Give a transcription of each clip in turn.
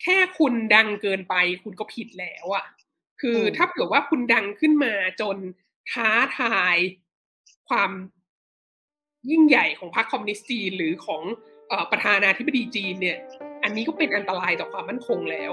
ค่คุณดังเกินไปคุณก็ผิดแล้วอ่ะคือถ้าเผื่อว่าคุณดังขึ้นมาจนท้าทายความยิ่งใหญ่ของพรรคคอมมิวนิสต์จีนหรือของประธานาธิบดีจีนเนี่ยอันนี้ก็เป็นอันตรายต่อความมั่นคงแล้ว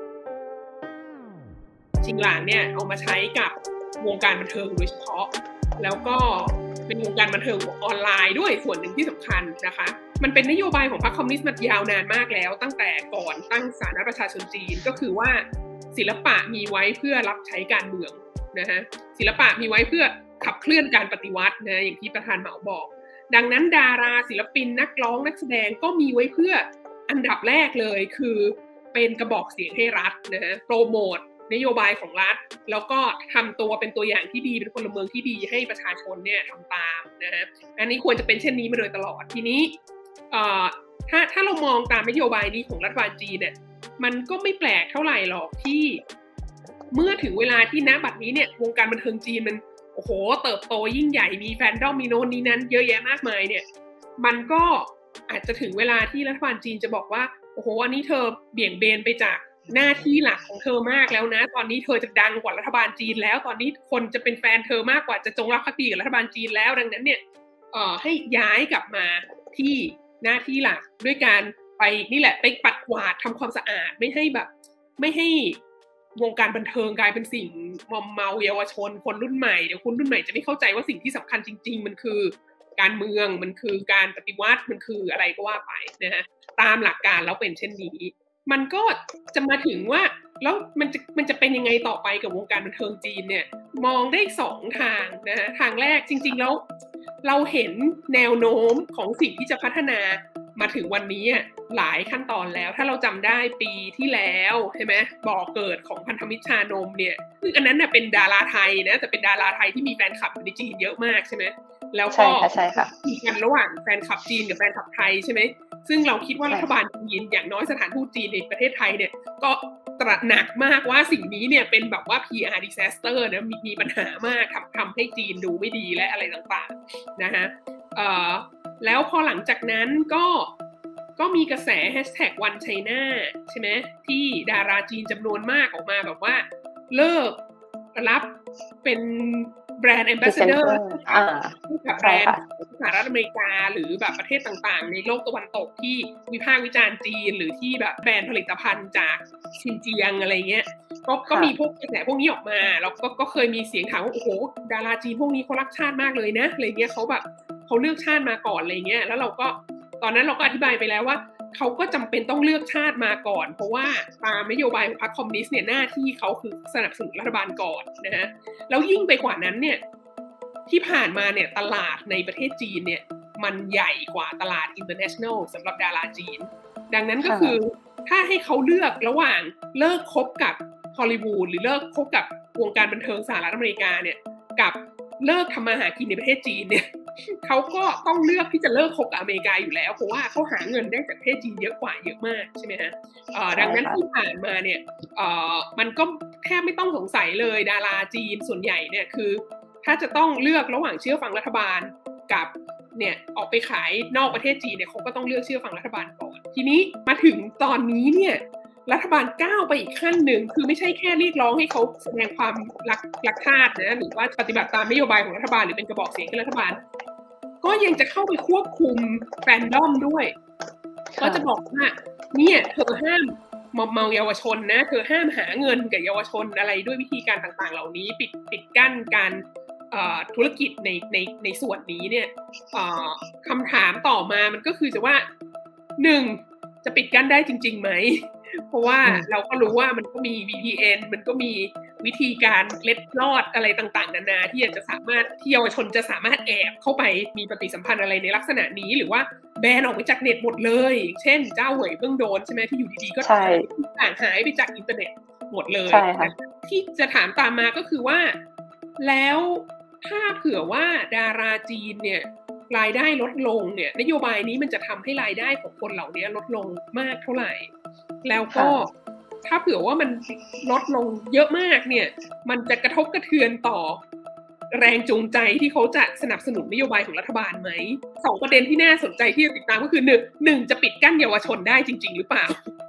ชิงหลางเนี่ยเอามาใช้กับวงการบันเทิงโดยเฉพาะแล้วก็เป็นวงการบันเทิงของออนไลน์ด้วยส่วนหนึ่งที่สำคัญนะคะมันเป็นนโยบายของพรรคคอมมิวนิสต์มายาวนานมากแล้วตั้งแต่ก่อนตั้งสาธารณรัฐประชาชนจีนก็คือว่าศิลปะมีไว้เพื่อรับใช้การเมืองนะฮะศิลปะมีไว้เพื่อขับเคลื่อนการปฏิวัตินะอย่างที่ประธานเหมาบอกดังนั้นดาราศิลปินนักร้องนักแสดงก็มีไว้เพื่ออันดับแรกเลยคือเป็นกระบอกเสียงให้รัฐนะฮะโปรโมทนโยบายของรัฐแล้วก็ทำตัวเป็นตัวอย่างที่ดีเป็นพลเมืองที่ดีให้ประชาชนเนี่ยทำตามนะฮะอันนี้ควรจะเป็นเช่นนี้มาโดยตลอดทีนี้ถ้าเรามองตามนโยบายนี้ของรัฐบาลจีนเนี่ยมันก็ไม่แปลกเท่าไหร่หรอกที่เมื่อถึงเวลาที่ณบัดนี้เนี่ยวงการบันเทิงจีนมันโอ้โหเติบโตยิ่งใหญ่มีแฟนดอมมีโน่นนี้นั้นเยอะแยะมากมายเนี่ยมันก็อาจจะถึงเวลาที่รัฐบาลจีนจะบอกว่าโอ้โหอันนี้เธอเบี่ยงเบนไปจากหน้าที่หลักของเธอมากแล้วนะตอนนี้เธอจะดังกว่ารัฐบาลจีนแล้วตอนนี้คนจะเป็นแฟนเธอมากกว่าจะจงรักภักดีกับรัฐบาลจีนแล้วดังนั้นเนี่ยให้ย้ายกลับมาที่หน้าที่หลักด้วยการไปนี่แหละไปปัดกวาดทำความสะอาดไม่ให้วงการบันเทิงกลายเป็นสิ่งมอมเมาเยาวชนคนรุ่นใหม่เดี๋ยวคนรุ่นใหม่จะไม่เข้าใจว่าสิ่งที่สำคัญจริงๆมันคือการเมืองมันคือการปฏิวัติมันคืออะไรก็ว่าไปนะฮะตามหลักการแล้วเป็นเช่นนี้มันก็จะมาถึงว่าแล้วมันจะเป็นยังไงต่อไปกับวงการบันเทิงจีนเนี่ยมองได้2ทางนะฮะทางแรกจริงๆแล้วเราเห็นแนวโน้มของสิ่งที่จะพัฒนามาถึงวันนี้หลายขั้นตอนแล้วถ้าเราจำได้ปีที่แล้วใช่ไหมบ่อเกิดของพันธมิตรชานมเนี่ยซึ่งอันนั้นเป็นดาราไทยนะแต่เป็นดาราไทยที่มีแฟนคลับในจีนเยอะมากใช่ไหมแล้วก็มีกันระหว่างแฟนคลับจีนกับแฟนคลับไทยใช่ไหมซึ่งเราคิดว่ารัฐบาลจีนอย่างน้อยสถานทูตจีนในประเทศไทยเนี่ยก็ตระหนักมากว่าสิ่งนี้เนี่ยเป็นแบบว่า PR disaster นะมีปัญหามากทำให้จีนดูไม่ดีและอะไรต่างๆนะฮะแล้วพอหลังจากนั้นก็มีกระแส #One China ใช่ไหมที่ดาราจีนจำนวนมากออกมาแบบว่าเลิกรับเป็นแบรนด์แอมบาสเดอร์กับแบรนด์สหรัฐอเมริกาหรือแบบประเทศต่างๆในโลกตะวันตกที่วิพากษ์วิจารณ์จีนหรือที่แบบแบรนด์ผลิตภัณฑ์จากซินเจียงอะไรเงี้ยก็มีพวกกระแสพวกนี้ออกมาแล้วก็เคยมีเสียงถามว่าโอ้โหดาราจีนพวกนี้เขารักชาติมากเลยนะอะไรเงี้ยเขาเลือกชาติมาก่อนอะไรเงี้ยแล้วตอนนั้นเราก็อธิบายไปแล้วว่าเขาก็จำเป็นต้องเลือกชาติมาก่อนเพราะว่าตามนโยบายของพรรคคอมมิวนิสต์เนี่ยหน้าที่เขาคือสนับสนุนรัฐบาลก่อนนะฮะแล้วยิ่งไปกว่านั้นเนี่ยที่ผ่านมาเนี่ยตลาดในประเทศจีนเนี่ยมันใหญ่กว่าตลาด international สำหรับดาราจีนดังนั้นก็คือถ้าให้เขาเลือกระหว่างเลิกคบกับฮอลลีวูดหรือเลิกคบกับวงการบันเทิงสหรัฐอเมริกาเนี่ยกับเลิกทำมาหากินในประเทศจีนเนี่ยเขาก็ต้องเลือกที่จะเลิกคบกับอเมริกาอยู่แล้วเพราะว่าเขาหาเงินได้จากประเทศจีนเยอะกว่าเยอะมากใช่ไหมฮะดังนั้นที่ผ่านมาเนี่ยมันก็แทบไม่ต้องสงสัยเลยดาราจีนส่วนใหญ่เนี่ยคือถ้าจะต้องเลือกระหว่างเชื่อฟังรัฐบาลกับเนี่ยออกไปขายนอกประเทศจีนเนี่ยเขาก็ต้องเลือกเชื่อฟังรัฐบาลก่อนทีนี้มาถึงตอนนี้เนี่ยรัฐบาลก้าวไปอีกขั้นหนึ่งคือไม่ใช่แค่เรียกร้องให้เขาแสดงความรักชาตินะหรือว่าปฏิบัติตามนโยบายของรัฐบาลหรือเป็นกระบอกเสียงให้รัฐบาลก็ยังจะเข้าไปควบคุมแฟนดอมด้วยก็จะบอกว่าเนี่ยเธอห้ามมอมเมาเยาวชนนะเธอห้ามหาเงินกับเยาวชนอะไรด้วยวิธีการต่างๆเหล่านี้ปิดกั้นการธุรกิจในส่วนนี้เนี่ยคำถามต่อมามันก็คือจะว่า1จะปิดกั้นได้จริงๆไหมเพราะว่าเราก็รู้ว่ามันก็มี VPN มันก็มีวิธีการเล็ดลอดอะไรต่างๆนานาที่จะสามารถที่เยาวชนจะสามารถแอบเข้าไปมีปฏิสัมพันธ์อะไรในลักษณะนี้หรือว่าแบนออกไปจากเน็ตหมดเลยเช่นเจ้าเหวยเพิ่งโดนใช่ไหมที่อยู่ดีๆก็ต่างหายไปจากอินเทอร์เน็ตหมดเลยที่จะถามตามมาก็คือว่าแล้วถ้าเผื่อว่าดาราจีนเนี่ยรายได้ลดลงเนี่ยนโยบายนี้มันจะทำให้รายได้ของคนเหล่านี้ลดลงมากเท่าไหร่แล้วก็ถ้าเผื่อว่ามันลดลงเยอะมากเนี่ยมันจะกระทบกระเทือนต่อแรงจูงใจที่เขาจะสนับสนุนนโยบายของรัฐบาลไหม2ประเด็นที่น่าสนใจที่จะติดตามก็คือ1จะปิดกั้นเยาวชนได้จริงๆหรือเปล่า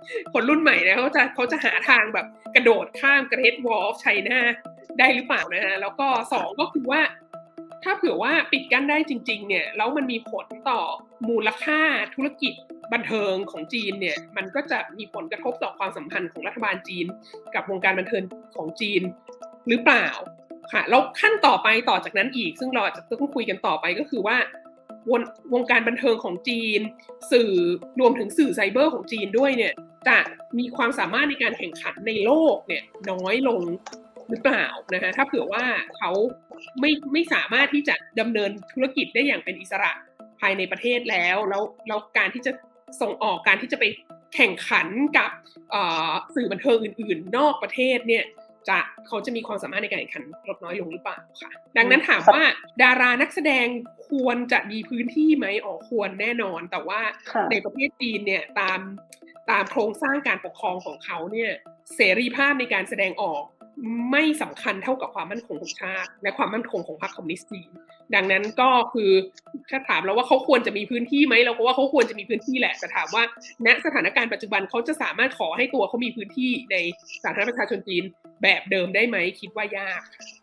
คนรุ่นใหม่นะเขาจะหาทางแบบกระโดดข้าม Great Wall of China ได้หรือเปล่านะฮะแล้วก็2ก็คือว่าถ้าเผื่อว่าปิดกั้นได้จริงๆเนี่ยแล้วมันมีผลต่อมูลค่าธุรกิจบันเทิงของจีนเนี่ยมันก็จะมีผลกระทบต่อความสัมพันธ์ของรัฐบาลจีนกับวงการบันเทิงของจีนหรือเปล่าค่ะแล้วขั้นต่อไปต่อจากนั้นอีกซึ่งเราจะต้องคุยกันต่อไปก็คือว่าวงการบันเทิงของจีนสื่อรวมถึงสื่อไซเบอร์ของจีนด้วยเนี่ยจะมีความสามารถในการแข่งขันในโลกเนี่ยน้อยลงหรือเปล่านะฮะถ้าเผื่อว่าเขาไม่สามารถที่จะดำเนินธุรกิจได้อย่างเป็นอิสระภายในประเทศแล้วการที่จะส่งออกการที่จะไปแข่งขันกับสื่อบันเทิงอื่นๆนอกประเทศเนี่ยเขาจะมีความสามารถในการแข่งขันลดน้อยลงหรือเปล่าค่ะดังนั้นถามว่าดารานักแสดงควรจะมีพื้นที่ไหมควรแน่นอนแต่ว่าในประเทศจีนเนี่ยตามโครงสร้างการปกครองของเขาเนี่ยเสรีภาพในการแสดงออกไม่สำคัญเท่ากับความมั่นคงของชาติและความมั่นคงของพรรคคอมมิวนิสต์จีนดังนั้นก็คือถ้าถามเราว่าเขาควรจะมีพื้นที่ไหมเราก็ว่าเขาควรจะมีพื้นที่แหละแต่ถามว่าณสถานการณ์ปัจจุบันเขาจะสามารถขอให้ตัวเขามีพื้นที่ในสาธารณรัฐประชาชนจีนแบบเดิมได้ไหมคิดว่ายาก